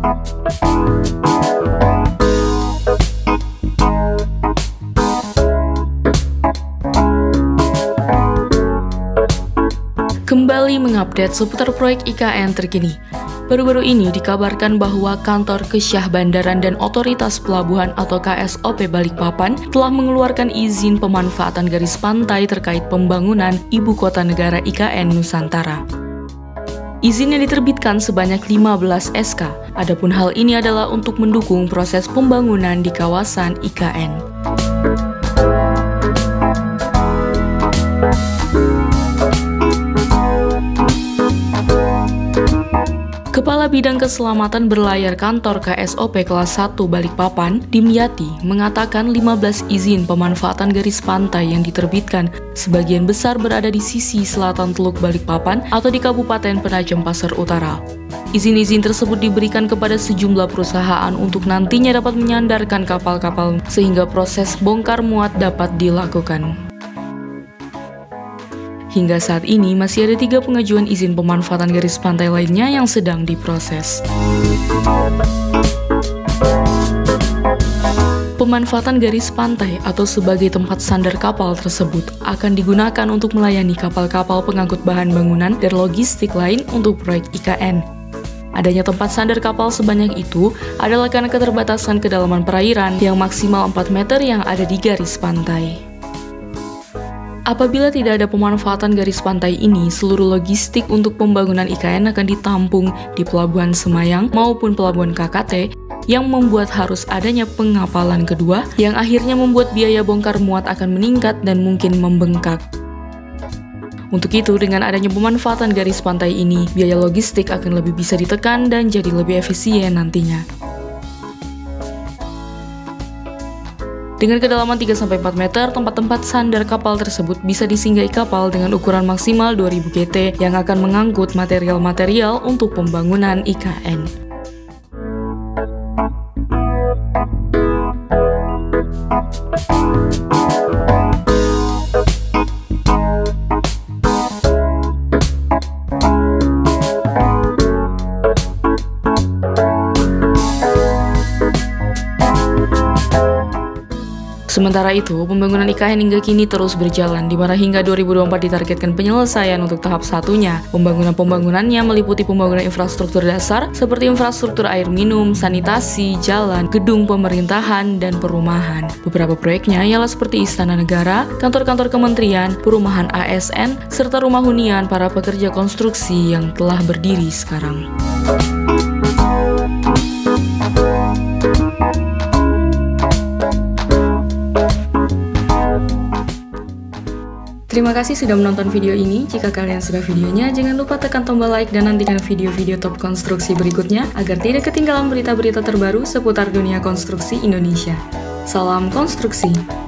Kembali mengupdate seputar proyek IKN terkini. Baru-baru ini dikabarkan bahwa Kantor Kesyah Bandaran dan Otoritas Pelabuhan atau KSOP Balikpapan telah mengeluarkan izin pemanfaatan garis pantai terkait pembangunan Ibu Kota Negara IKN Nusantara. Izin yang diterbitkan sebanyak 15 SK, adapun hal ini adalah untuk mendukung proses pembangunan di kawasan IKN. Kepala Bidang Keselamatan Berlayar Kantor KSOP Kelas 1 Balikpapan, Dimyati, mengatakan 15 izin pemanfaatan garis pantai yang diterbitkan sebagian besar berada di sisi selatan Teluk Balikpapan atau di Kabupaten Penajam Pasar Utara. Izin-izin tersebut diberikan kepada sejumlah perusahaan untuk nantinya dapat menyandarkan kapal-kapal sehingga proses bongkar muat dapat dilakukan. Hingga saat ini masih ada 3 pengajuan izin pemanfaatan garis pantai lainnya yang sedang diproses. Pemanfaatan garis pantai atau sebagai tempat sandar kapal tersebut akan digunakan untuk melayani kapal-kapal pengangkut bahan bangunan dan logistik lain untuk proyek IKN. Adanya tempat sandar kapal sebanyak itu adalah karena keterbatasan kedalaman perairan yang maksimal 4 meter yang ada di garis pantai. Apabila tidak ada pemanfaatan garis pantai ini, seluruh logistik untuk pembangunan IKN akan ditampung di Pelabuhan Semayang maupun Pelabuhan KKT yang membuat harus adanya pengapalan kedua yang akhirnya membuat biaya bongkar muat akan meningkat dan mungkin membengkak. Untuk itu, dengan adanya pemanfaatan garis pantai ini, biaya logistik akan lebih bisa ditekan dan jadi lebih efisien nantinya. Dengan kedalaman 3-4 meter, tempat-tempat sandar kapal tersebut bisa disinggahi kapal dengan ukuran maksimal 2000 GT yang akan mengangkut material-material untuk pembangunan IKN. Sementara itu, pembangunan IKN hingga kini terus berjalan, di mana hingga 2024 ditargetkan penyelesaian untuk tahap satunya. Pembangunannya meliputi pembangunan infrastruktur dasar seperti infrastruktur air minum, sanitasi, jalan, gedung pemerintahan, dan perumahan. Beberapa proyeknya ialah seperti Istana Negara, kantor-kantor kementerian, perumahan ASN, serta rumah hunian para pekerja konstruksi yang telah berdiri sekarang. Terima kasih sudah menonton video ini. Jika kalian suka videonya, jangan lupa tekan tombol like dan nantikan video-video top konstruksi berikutnya agar tidak ketinggalan berita-berita terbaru seputar dunia konstruksi Indonesia. Salam konstruksi!